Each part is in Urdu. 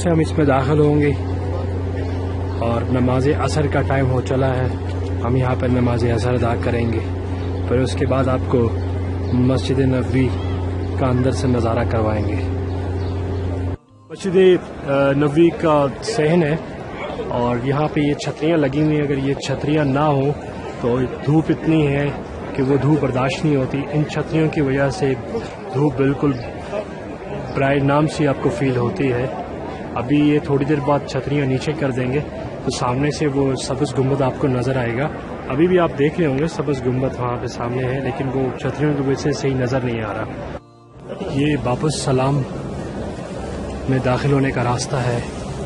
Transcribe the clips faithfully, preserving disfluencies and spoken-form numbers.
سے ہم اس میں داخل ہوں گے اور نماز عصر کا ٹائم ہو چلا ہے. ہم یہاں پر نماز عصر ادا کریں گے. پھر اس کے بعد آپ کو مسجد نبوی کا اندر سے نظارہ کروائیں گے. مسجد نبوی کا صحن ہے اور یہاں پہ یہ چھتریاں لگی ہوئی ہیں. اگر یہ چھتریاں نہ ہوں تو دھوپ اتنی ہے کہ وہ دھوپ برداشت نہیں ہوتی. ان چھتریوں کی وجہ سے دھوپ بالکل برائٹ نام سی آپ کو فیل ہوتی ہے. ابھی یہ تھوڑی دیر بعد چھتریاں نیچے کر دیں گے تو سامنے سے وہ سبز گنبد آپ کو نظر آئے گا. ابھی بھی آپ دیکھ رہے ہوں گے سبز گنبد وہاں پہ سامنے ہے لیکن وہ چھتریوں کی وجہ سے صحیح نظر نہیں آ رہا. یہ باب السلام میں داخل ہونے کا راستہ ہے.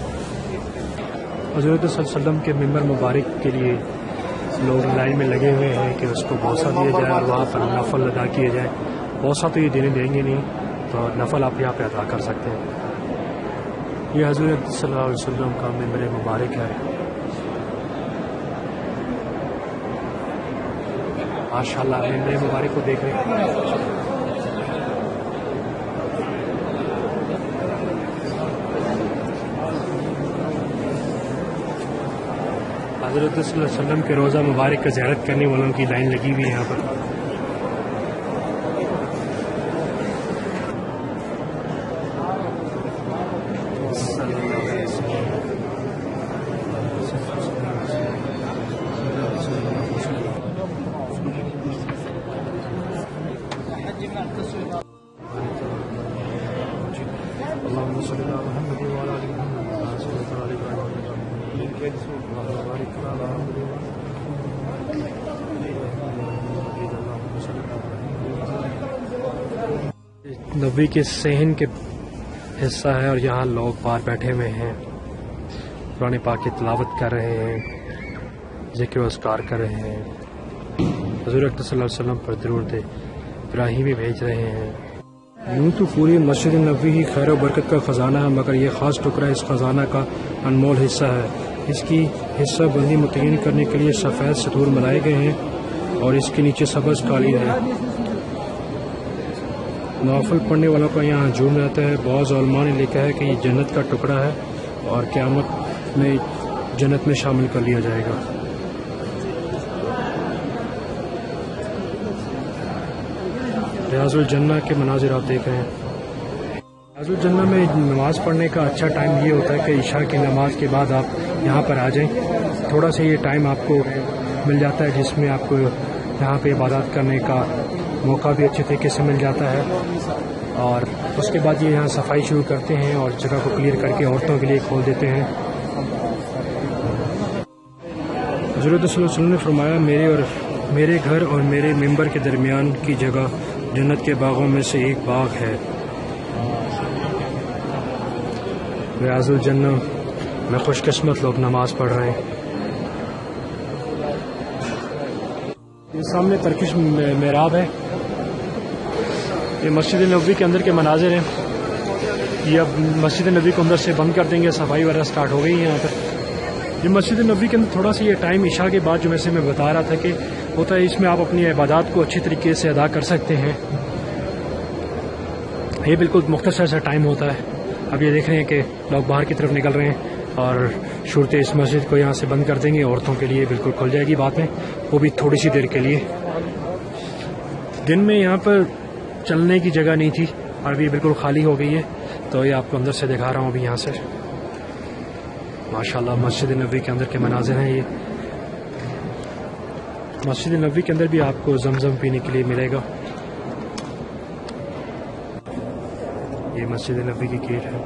حضرت صلی اللہ علیہ وسلم کے ممبر مبارک کے لیے لوگ لائن میں لگے ہوئے ہیں کہ اس کو بوسہ دیا جائے اور وہاں پر نفل ادا کیے جائے. بوسہ تو یہ دینے دیں گے نہیں تو نفل آپ یہاں پہ ادا کر سکتے ہیں. یہ حضرت صلی اللہ علیہ وسلم کا ممبر مبارک ہے. ماشاءاللہ ممبر مبارک کو دیکھ رہے ہیں. حضرت صلی اللہ علیہ وسلم کے روزہ مبارک کا زیارت کرنے والوں کی لائن لگی ہوئی ہے یہاں پر. نبوی کے صحن کے حصہ ہے اور یہاں لوگ باہر بیٹھے ہوئے ہیں, قرآن پاک کی تلاوت کر رہے ہیں, ذکر و اذکار کر رہے ہیں, حضور اکرم صلی اللہ علیہ وسلم پر درود ابراہیمی بھیج رہے ہیں. یوں تو پوری مسجد نبوی ہی خیر و برکت کا خزانہ ہے مگر یہ خاص ٹکڑا اس خزانہ کا انمول حصہ ہے. اس کی حصہ بندی متعین کرنے کے لیے سفید ستور بنائے گئے ہیں اور اس کے نیچے سبز قالین ہے. نوافل پڑھنے والوں کا یہاں ہجوم رہتا ہے. بعض علماء نے لکھا ہے کہ یہ جنت کا ٹکڑا ہے اور قیامت میں جنت میں شامل کر لیا جائے گا. ریاض الجنہ کے مناظر آپ دیکھ رہے ہیں. ریاض الجنہ میں نماز پڑھنے کا اچھا ٹائم یہ ہوتا ہے کہ عشاء کی نماز کے بعد آپ یہاں پر آ جائیں. تھوڑا سا یہ ٹائم آپ کو مل جاتا ہے جس میں آپ کو یہاں پہ عبادات کرنے کا موقع بھی اچھے طریقے سے مل جاتا ہے. اور اس کے بعد یہ یہاں صفائی شروع کرتے ہیں اور جگہ کو کلیئر کر کے عورتوں کے لیے کھول دیتے ہیں. حضرت صلی اللہ علیہ وسلم نے فرمایا میرے اور میرے گھر اور میرے ممبر کے درمیان کی جگہ جنت کے باغوں میں سے ایک باغ ہے. ریاض الجنہ میں خوش قسمت لوگ نماز پڑھ رہے ہیں. یہ سامنے ترکش محراب ہے. یہ مسجد نبوی کے اندر کے مناظر ہیں. یہ اب مسجد نبوی کو اندر سے بند کر دیں گے, صفائی وغیرہ سٹارٹ ہو گئی ہے یہاں پر. یہ مسجد نبوی کے اندر تھوڑا سا یہ ٹائم عشاء کے بعد جو ویسے میں بتا رہا تھا کہ ہوتا ہے اس میں آپ اپنی عبادات کو اچھی طریقے سے ادا کر سکتے ہیں. یہ بالکل مختصر سا ٹائم ہوتا ہے. اب یہ دیکھ رہے ہیں کہ لوگ باہر کی طرف نکل رہے ہیں اور شورتے اس مسجد کو یہاں سے بند کر دیں گے. عورتوں کے لیے بالکل کھل جائے گی بعد میں, وہ بھی تھوڑی سی دیر کے لیے. دن میں یہاں پر چلنے کی جگہ نہیں تھی اور ابھی بالکل خالی ہو گئی ہے, تو یہ آپ کو اندر سے دکھا رہا ہوں ابھی یہاں سے. ماشاءاللہ مسجد نبوی کے اندر کے مناظر ہیں. یہ مسجد نبوی کے اندر بھی آپ کو زمزم پینے کے لیے ملے گا. یہ مسجد نبوی کی گیٹ ہے.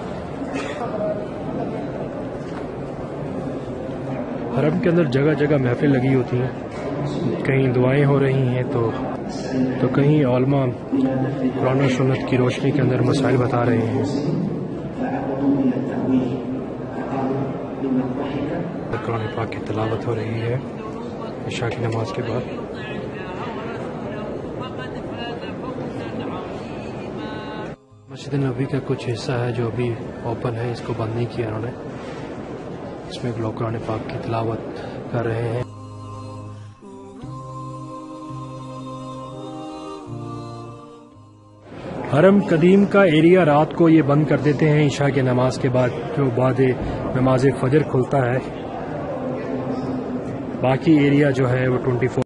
حرم کے اندر جگہ جگہ محفل لگی ہوتی ہیں, کہیں دعائیں ہو رہی ہیں تو تو کہیں علماء قرآن و سنت کی روشنی کے اندر مسائل بتا رہے ہیں. قرآن پاک کی تلاوت ہو رہی ہے عشاء کی نماز کے بعد. مسجد نبوی کا کچھ حصہ ہے جو ابھی اوپن ہے, اس کو بند نہیں کیا انہوں نے. اس میں لوگ قرآن پاک کی تلاوت کر رہے ہیں. حرم قدیم کا ایریا رات کو یہ بند کر دیتے ہیں عشاء کے نماز کے بعد، جو بعد نماز فجر کھلتا ہے. باقی ایریا جو ہے وہ ٹوئنٹی فور